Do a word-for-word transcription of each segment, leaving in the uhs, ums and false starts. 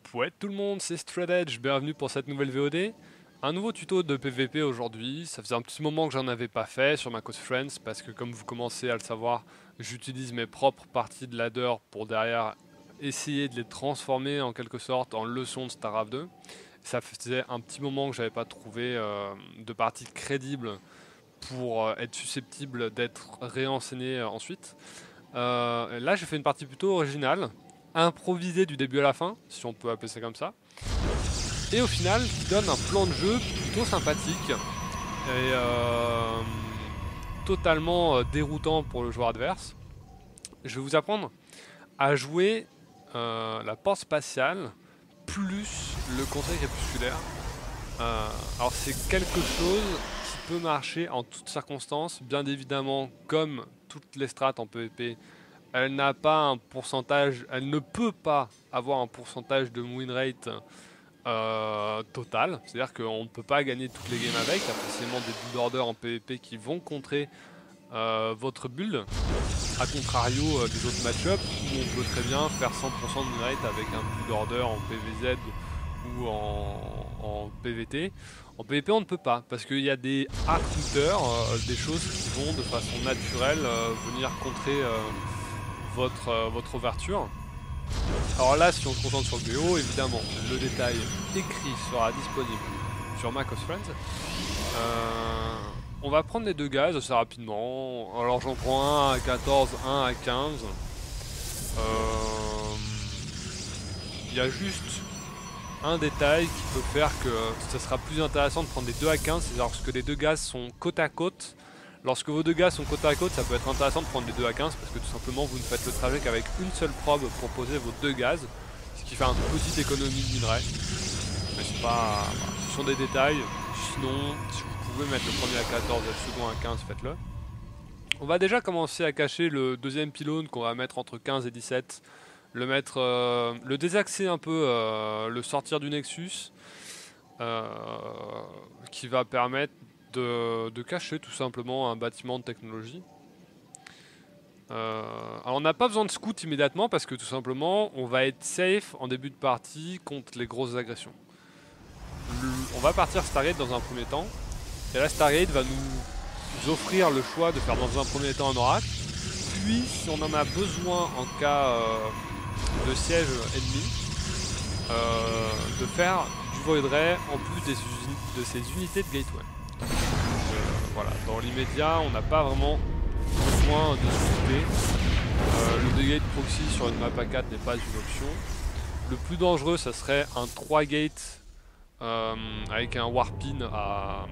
Ouais, tout le monde, c'est Stradedge, bienvenue pour cette nouvelle V O D. Un nouveau tuto de P V P aujourd'hui, ça faisait un petit moment que j'en avais pas fait sur ma cause Friends, parce que comme vous commencez à le savoir, j'utilise mes propres parties de ladder pour derrière essayer de les transformer en quelque sorte en leçons de StarCraft deux. Ça faisait un petit moment que j'avais pas trouvé euh, de partie crédible pour euh, être susceptible d'être réenseigné euh, ensuite. Euh, là j'ai fait une partie plutôt originale, improvisée du début à la fin, si on peut appeler ça comme ça. Et au final, qui donne un plan de jeu plutôt sympathique et euh, totalement euh, déroutant pour le joueur adverse. Je vais vous apprendre à jouer euh, la porte spatiale plus le conseil crépusculaire. Euh, alors c'est quelque chose qui peut marcher en toutes circonstances, bien évidemment, comme toutes les strats en P V P. Elle n'a pas un pourcentage, elle ne peut pas avoir un pourcentage de win rate euh, total, c'est-à-dire qu'on ne peut pas gagner toutes les games avec, il y a forcément des build orders en P V P qui vont contrer euh, votre build, a contrario euh, des autres match-ups où on peut très bien faire cent pour cent de win rate avec un build order en P V Z ou en, en P V T. En P V P on ne peut pas, parce qu'il y a des hard counters, euh, des choses qui vont de façon naturelle euh, venir contrer euh, votre, euh, votre ouverture. Alors là, si on se concentre sur le B O, évidemment, le détail écrit sera disponible sur Mac O S Friends. Euh, on va prendre les deux gaz assez rapidement. Alors j'en prends un à quatorze, un à quinze. Euh, Il y a juste un détail qui peut faire que ce sera plus intéressant de prendre les deux à quinze, c'est lorsque les deux gaz sont côte à côte. Lorsque vos deux gaz sont côte à côte, ça peut être intéressant de prendre les deux à quinze parce que tout simplement vous ne faites le trajet qu'avec une seule probe pour poser vos deux gaz, ce qui fait une petite économie de minerai. Mais c'est pas. Voilà, ce sont des détails. Sinon, si vous pouvez mettre le premier à quatorze et le second à quinze, faites-le. On va déjà commencer à cacher le deuxième pylône qu'on va mettre entre quinze et dix-sept. Le mettre. Euh, le désaxer un peu, euh, le sortir du Nexus. Euh, qui va permettre de, de cacher tout simplement un bâtiment de technologie. Euh, alors on n'a pas besoin de scout immédiatement parce que tout simplement on va être safe en début de partie contre les grosses agressions. Le, on va partir Stargate dans un premier temps. Et là Stargate va nous offrir le choix de faire dans un premier temps un oracle. Puis si on en a besoin en cas euh, de siège ennemi, euh, de faire du Void Ray en plus des, de ces unités de gateway. Donc, euh, voilà, dans l'immédiat, on n'a pas vraiment besoin de scouter. Euh, le dégate proxy sur une map A quatre n'est pas une option. Le plus dangereux, ça serait un trois gate euh, avec un warpin à,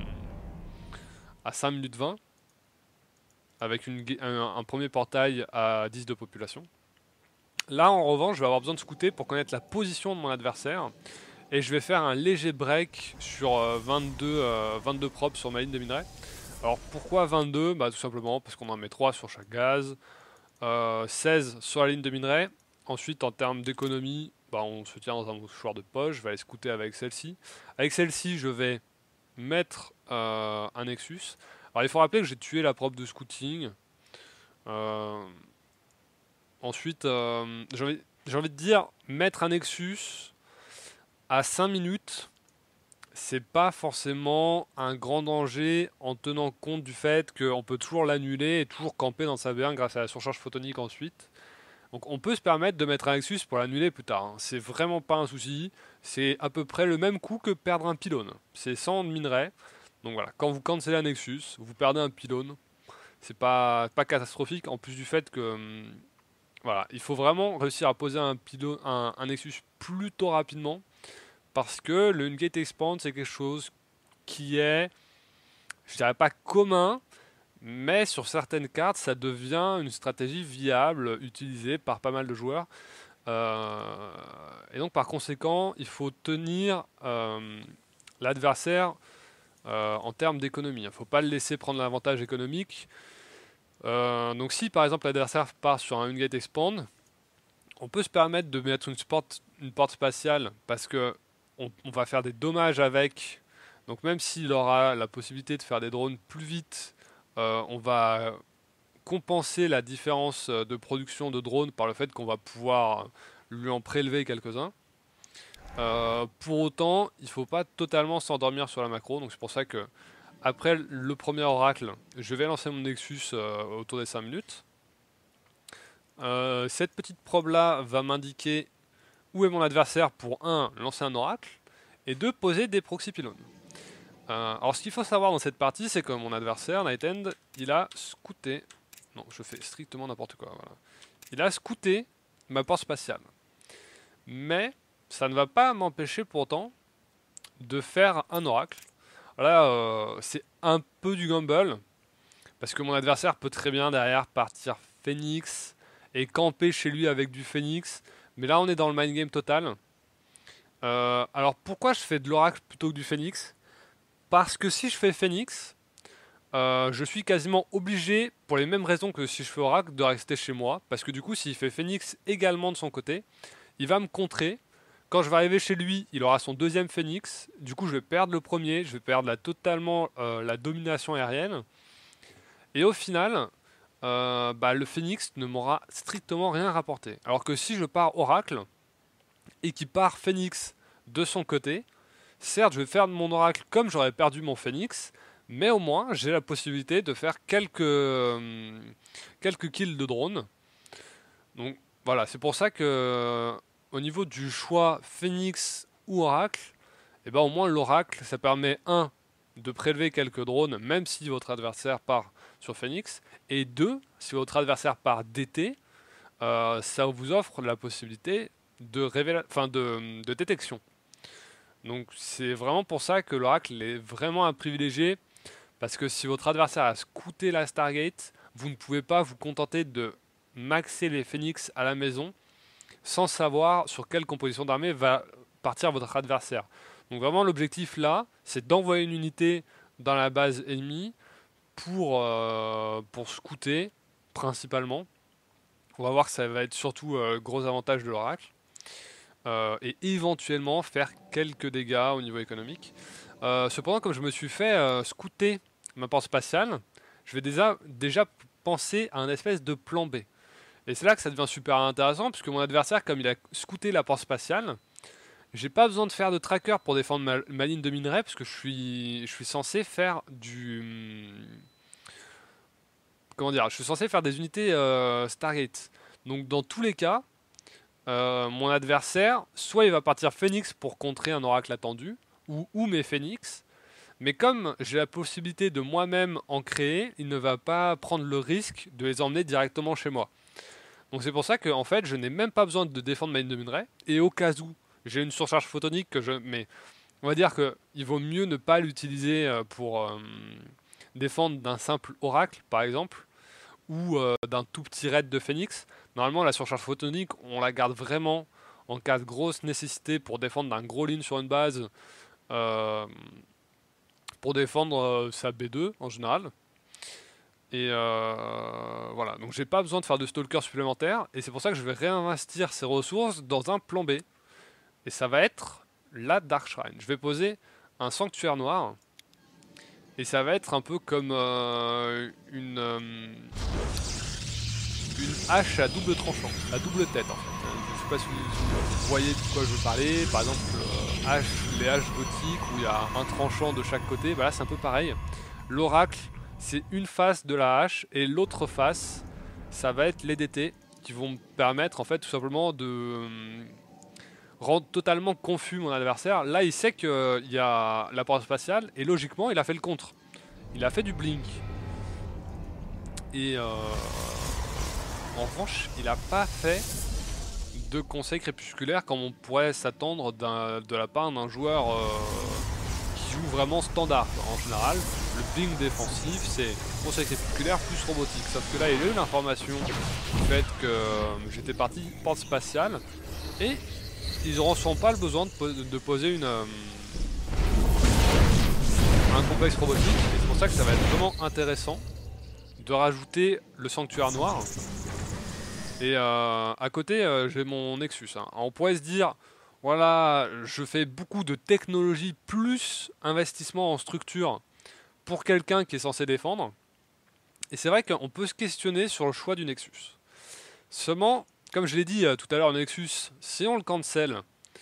à cinq minutes vingt. Avec une, un, un premier portail à dix de population. Là, en revanche, je vais avoir besoin de scouter pour connaître la position de mon adversaire. Et je vais faire un léger break sur euh, vingt-deux, euh, vingt-deux props sur ma ligne de minerai. Alors pourquoi vingt-deux? Bah tout simplement parce qu'on en met trois sur chaque gaz, euh, seize sur la ligne de minerai. Ensuite en termes d'économie, bah, on se tient dans un mouchoir de poche, je vais aller scouter avec celle-ci. Avec celle-ci je vais mettre euh, un Nexus. Alors il faut rappeler que j'ai tué la prop de scouting. Euh, ensuite euh, j'ai envie, j'ai envie de dire mettre un Nexus à cinq minutes, c'est pas forcément un grand danger en tenant compte du fait qu'on peut toujours l'annuler et toujours camper dans sa V un grâce à la surcharge photonique ensuite. Donc on peut se permettre de mettre un Nexus pour l'annuler plus tard, hein. C'est vraiment pas un souci. C'est à peu près le même coût que perdre un pylône. C'est cent de minerai. Donc voilà, quand vous cancelez un Nexus, vous perdez un pylône. C'est pas, pas catastrophique en plus du fait que hum, voilà, il faut vraiment réussir à poser un, pylône, un, un Nexus plutôt rapidement. Parce que le Ungate Expand, c'est quelque chose qui est, je dirais pas commun, mais sur certaines cartes, ça devient une stratégie viable, utilisée par pas mal de joueurs. Euh, et donc par conséquent, il faut tenir euh, l'adversaire euh, en termes d'économie. Il ne faut pas le laisser prendre l'avantage économique. Euh, donc si par exemple l'adversaire part sur un Ungate Expand, on peut se permettre de mettre une, porte, une porte spatiale parce que on, on va faire des dommages avec. Donc même s'il aura la possibilité de faire des drones plus vite, euh, on va compenser la différence de production de drones par le fait qu'on va pouvoir lui en prélever quelques-uns. Euh, pour autant, il ne faut pas totalement s'endormir sur la macro, donc c'est pour ça que après le premier oracle, je vais lancer mon Nexus euh, autour des cinq minutes. Euh, cette petite probe là va m'indiquer où est mon adversaire pour un lancer un oracle et deux poser des proxy pylônes. Euh, alors ce qu'il faut savoir dans cette partie, c'est que mon adversaire, Night End, il a scouté, non je fais strictement n'importe quoi, voilà. Il a scouté ma porte spatiale. Mais ça ne va pas m'empêcher pourtant de faire un oracle. Là euh, c'est un peu du gamble, parce que mon adversaire peut très bien derrière partir Phoenix et camper chez lui avec du Phoenix. Mais là on est dans le mind game total. Euh, alors pourquoi je fais de l'oracle plutôt que du Phoenix? Parce que si je fais Phoenix, euh, je suis quasiment obligé, pour les mêmes raisons que si je fais Oracle, de rester chez moi. Parce que du coup, s'il fait Phoenix également de son côté, il va me contrer. Quand je vais arriver chez lui, il aura son deuxième Phoenix. Du coup, je vais perdre le premier, je vais perdre la, totalement euh, la domination aérienne. Et au final, euh, bah, le Phoenix ne m'aura strictement rien rapporté. Alors que si je pars Oracle, et qu'il part Phoenix de son côté, certes, je vais faire de mon oracle comme j'aurais perdu mon Phoenix, mais au moins, j'ai la possibilité de faire quelques, euh, quelques kills de drone. Donc voilà, c'est pour ça que euh, au niveau du choix Phoenix ou oracle, et ben au moins l'oracle, ça permet un de prélever quelques drones, même si votre adversaire part sur Phoenix, et deux, si votre adversaire part D T, euh, ça vous offre la possibilité de, révéla- enfin de, de détection. Donc c'est vraiment pour ça que l'oracle est vraiment à privilégier, parce que si votre adversaire a scouté la Stargate, vous ne pouvez pas vous contenter de maxer les Phoenix à la maison sans savoir sur quelle composition d'armée va partir votre adversaire. Donc vraiment l'objectif là, c'est d'envoyer une unité dans la base ennemie pour, euh, pour scouter principalement. On va voir que ça va être surtout euh, le gros avantage de l'oracle. Euh, et éventuellement faire quelques dégâts au niveau économique. Euh, cependant, comme je me suis fait euh, scouter ma porte spatiale, je vais déjà, déjà penser à un espèce de plan B. Et c'est là que ça devient super intéressant, puisque mon adversaire, comme il a scouté la porte spatiale, j'ai pas besoin de faire de tracker pour défendre ma, ma ligne de minerai, parce que je suis, je suis censé faire du... Comment dire? Je suis censé faire des unités euh, Stargate. Donc dans tous les cas, Euh, mon adversaire, soit il va partir Phoenix pour contrer un oracle attendu, ou, ou mes Phoenix, mais comme j'ai la possibilité de moi-même en créer, il ne va pas prendre le risque de les emmener directement chez moi. Donc c'est pour ça que en fait, je n'ai même pas besoin de défendre ma ligne de minerai, et au cas où j'ai une surcharge photonique que je... Mais on va dire qu'il vaut mieux ne pas l'utiliser euh, pour euh, défendre d'un simple oracle, par exemple, ou euh, d'un tout petit raid de Phoenix. Normalement, la surcharge photonique, on la garde vraiment en cas de grosse nécessité pour défendre d'un gros lean sur une base, euh, pour défendre euh, sa B deux en général. Et euh, voilà, donc j'ai pas besoin de faire de stalker supplémentaire, et c'est pour ça que je vais réinvestir ces ressources dans un plan B. Et ça va être la Dark Shrine. Je vais poser un sanctuaire noir, et ça va être un peu comme euh, une... Euh, une hache à double tranchant, à double tête en fait. Euh, Je sais pas si vous, si vous voyez de quoi je veux parler, par exemple euh, hache, les haches gothiques où il y a un tranchant de chaque côté, bah là c'est un peu pareil. L'oracle c'est une face de la hache et l'autre face ça va être les D T qui vont me permettre en fait tout simplement de euh, rendre totalement confus mon adversaire. Là il sait qu'il euh, y a la porte spatiale et logiquement il a fait le contre. Il a fait du blink. Et euh, en revanche, il n'a pas fait de conseil crépusculaire comme on pourrait s'attendre de la part d'un joueur euh, qui joue vraiment standard. En général, le blink défensif, c'est conseil crépusculaire plus robotique. Sauf que là, il a eu l'information du fait que euh, j'étais parti porte spatiale et ils n'auront sûrement pas le besoin de, po de poser une, euh, un complexe robotique. Et c'est pour ça que ça va être vraiment intéressant de rajouter le sanctuaire noir. Et euh, à côté, euh, j'ai mon Nexus. Hein. On pourrait se dire, voilà, je fais beaucoup de technologie plus investissement en structure pour quelqu'un qui est censé défendre. Et c'est vrai qu'on peut se questionner sur le choix du Nexus. Seulement, comme je l'ai dit euh, tout à l'heure, le Nexus, si on le cancel,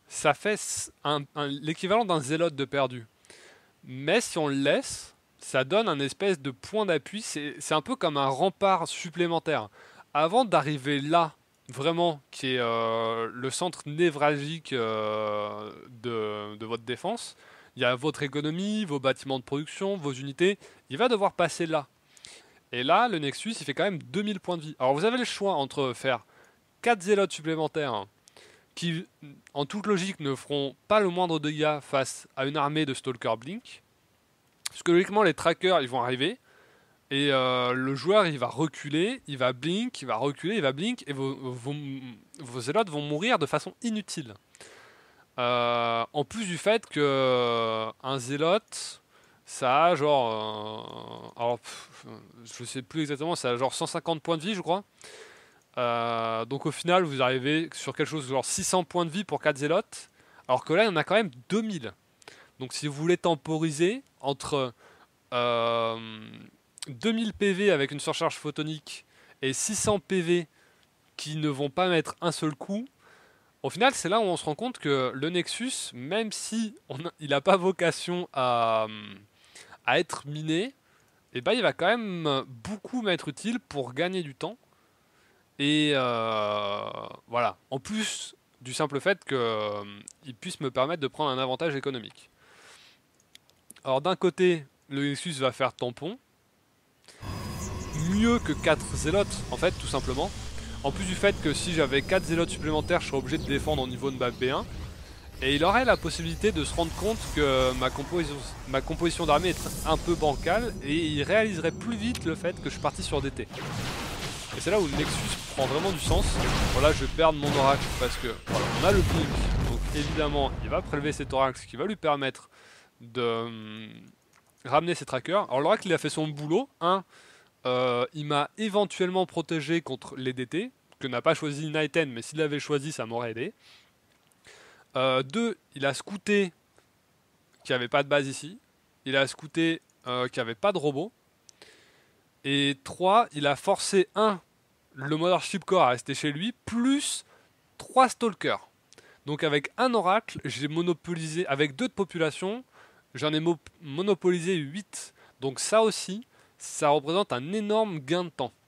ça fait l'équivalent d'un zélote de perdu. Mais si on le laisse, ça donne un espèce de point d'appui, c'est un peu comme un rempart supplémentaire. Avant d'arriver là, vraiment, qui est euh, le centre névralgique euh, de, de votre défense, il y a votre économie, vos bâtiments de production, vos unités, il va devoir passer là. Et là, le Nexus, il fait quand même deux mille points de vie. Alors vous avez le choix entre faire quatre zélotes supplémentaires qui, en toute logique, ne feront pas le moindre dégât face à une armée de Stalker Blink. Parce que logiquement, les trackers, ils vont arriver, et euh, le joueur, il va reculer, il va blink, il va reculer, il va blink, et vos, vos, vos zélotes vont mourir de façon inutile. Euh, en plus du fait que euh, un zélote, ça a genre... Euh, alors, pff, je sais plus exactement, ça a genre cent cinquante points de vie, je crois. Euh, donc au final, vous arrivez sur quelque chose de genre six cents points de vie pour quatre zélotes, alors que là, il y en a quand même deux mille. Donc si vous voulez temporiser entre euh, deux mille P V avec une surcharge photonique et six cents P V qui ne vont pas mettre un seul coup, au final, c'est là où on se rend compte que le Nexus, même si on a, il n'a pas vocation à, à être miné, eh ben, il va quand même beaucoup m'être utile pour gagner du temps. Et euh, voilà, en plus du simple fait qu'il euh, puisse me permettre de prendre un avantage économique. Alors d'un côté, le Nexus va faire tampon, mieux que quatre zélotes, en fait, tout simplement. En plus du fait que si j'avais quatre zélotes supplémentaires, je serais obligé de défendre au niveau de map B un. Et il aurait la possibilité de se rendre compte que ma composition, ma composition d'armée est un peu bancale, et il réaliserait plus vite le fait que je suis parti sur D T. Et c'est là où le Nexus prend vraiment du sens. Voilà, je vais perdre mon oracle parce que voilà, on a le blink, donc évidemment il va prélever cet oracle, ce qui va lui permettre de hum, ramener ses trackers. Alors l'oracle il a fait son boulot. Un, euh, il m'a éventuellement protégé contre les D T, que n'a pas choisi Nighten, mais s'il l'avait choisi ça m'aurait aidé. Euh, deux, il a scouté qu'il n'y avait pas de base ici. Il a scouté euh, qu'il n'y avait pas de robot. Et trois, il a forcé un, le Mothership Core à rester chez lui, plus trois Stalkers. Donc avec un oracle, j'ai monopolisé, avec deux de population, j'en ai mo monopolisé huit. Donc ça aussi, ça représente un énorme gain de temps.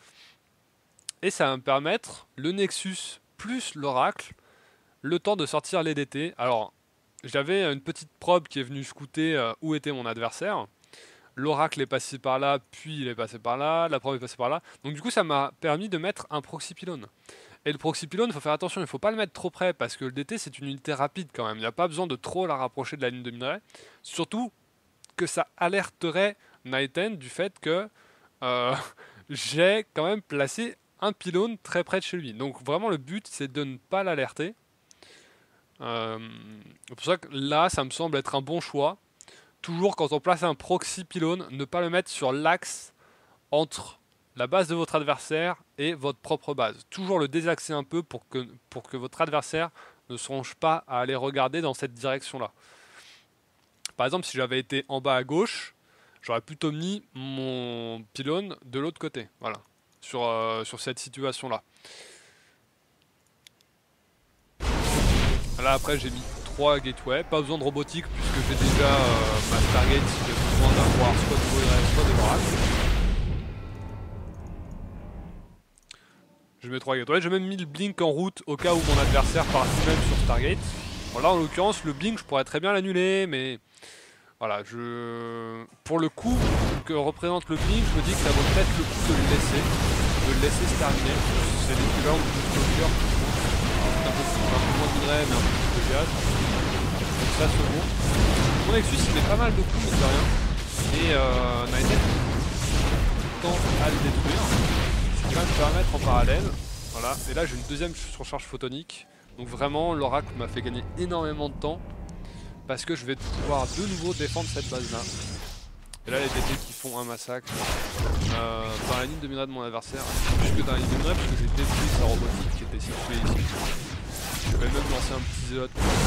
Et ça va me permettre, le Nexus plus l'oracle, le temps de sortir les D T. Alors, j'avais une petite probe qui est venue scouter euh, où était mon adversaire. L'oracle est passé par là, puis il est passé par là, la probe est passée par là. Donc du coup, ça m'a permis de mettre un proxy pylone. Et le proxy pylone, il faut faire attention, il ne faut pas le mettre trop près, parce que le D T, c'est une unité rapide quand même. Il n'y a pas besoin de trop la rapprocher de la ligne de minerai. Surtout que ça alerterait Nighten du fait que euh, j'ai quand même placé un pylône très près de chez lui. Donc vraiment, le but, c'est de ne pas l'alerter. Euh, c'est pour ça que là, ça me semble être un bon choix. Toujours quand on place un proxy pylône, ne pas le mettre sur l'axe entre la base de votre adversaire et votre propre base. Toujours le désaxer un peu pour que, pour que votre adversaire ne songe pas à aller regarder dans cette direction-là. Par exemple, si j'avais été en bas à gauche, j'aurais plutôt mis mon pylône de l'autre côté. Voilà, sur, euh, sur cette situation-là. Là après j'ai mis trois gateways, pas besoin de robotique puisque j'ai déjà euh, ma Stargate si j'ai besoin d'avoir soit de Voidray, soit de l'oracle. Je mets trois gateways, j'ai même mis le blink en route au cas où mon adversaire part lui-même sur Stargate. Bon là en l'occurrence le blink je pourrais très bien l'annuler, mais voilà, je pour le coup que représente le blink, je me dis que ça vaut peut-être le coup de le laisser, de le laisser se terminer. C'est l'équivalent du Stalker. Un peu, un peu moins de minerais mais un peu plus de gaz. Donc ça se vaut. Mon Nexus il met pas mal de coups mais de rien. Et euh, Nighten tend à le détruire. Ce qui va me permettre en parallèle. Voilà. Et là j'ai une deuxième surcharge photonique. Donc vraiment l'oracle m'a fait gagner énormément de temps. Parce que je vais pouvoir de nouveau défendre cette base là. Et là les D T qui font un massacre euh, dans la ligne de minerai de mon adversaire. Plus que dans la ligne de minerai parce que j'ai détruit sa robotique qui était située ici. Je vais même lancer un petit zélote.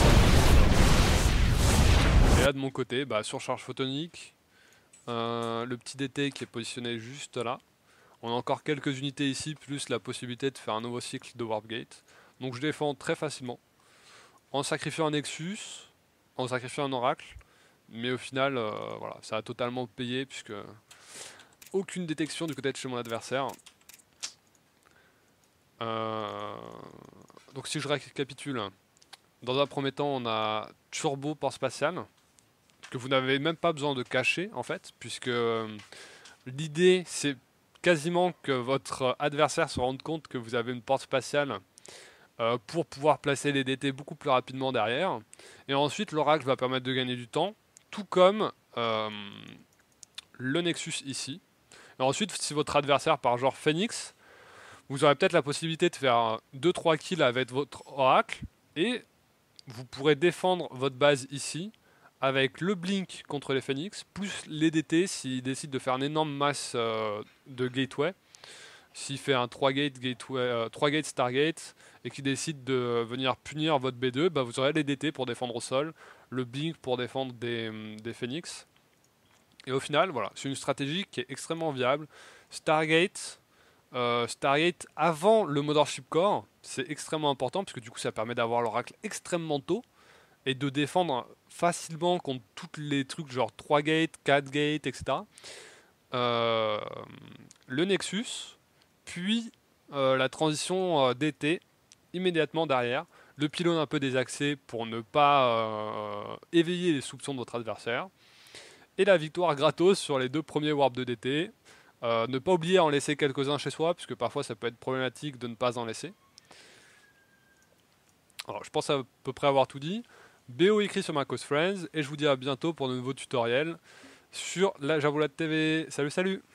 Et là de mon côté, bah, surcharge photonique. Euh, le petit D T qui est positionné juste là. On a encore quelques unités ici, plus la possibilité de faire un nouveau cycle de Warp Gate. Donc je défends très facilement. en sacrifiant un Nexus, en sacrifiant un Oracle, mais au final, euh, voilà, ça a totalement payé, puisque aucune détection du côté de chez mon adversaire. Euh, donc si je récapitule, dans un premier temps, on a Turbo Port Spatial, que vous n'avez même pas besoin de cacher, en fait, puisque euh, l'idée, c'est quasiment que votre adversaire se rende compte que vous avez une porte spatiale euh, pour pouvoir placer les D T beaucoup plus rapidement derrière. Et ensuite, l'Oracle va permettre de gagner du temps, tout comme euh, le Nexus ici. Et ensuite, si votre adversaire part genre Phoenix, vous aurez peut-être la possibilité de faire deux trois kills avec votre Oracle, et vous pourrez défendre votre base ici, avec le Blink contre les Phoenix, plus les D T s'il décide de faire une énorme masse euh, de gateway. S'il fait un trois gate, gateway, euh, trois gate Stargate, et qu'il décide de venir punir votre B deux, bah vous aurez les D T pour défendre au sol, le Blink pour défendre des, des Phoenix. Et au final, voilà, c'est une stratégie qui est extrêmement viable. Stargate, euh, Stargate avant le Mothership Core, c'est extrêmement important, parce que du coup ça permet d'avoir l'Oracle extrêmement tôt, et de défendre facilement contre tous les trucs genre trois gates, quatre gates, et cetera. Euh, le Nexus, puis euh, la transition euh, D T immédiatement derrière, le pylône un peu désaxé pour ne pas euh, éveiller les soupçons de votre adversaire, et la victoire gratos sur les deux premiers warps de D T. Euh, ne pas oublier à en laisser quelques-uns chez soi, puisque parfois ça peut être problématique de ne pas en laisser. Alors, je pense à peu près avoir tout dit. B O écrit sur ma cause Friends, et je vous dis à bientôt pour de nouveaux tutoriels sur la Javolade T V. Salut, salut!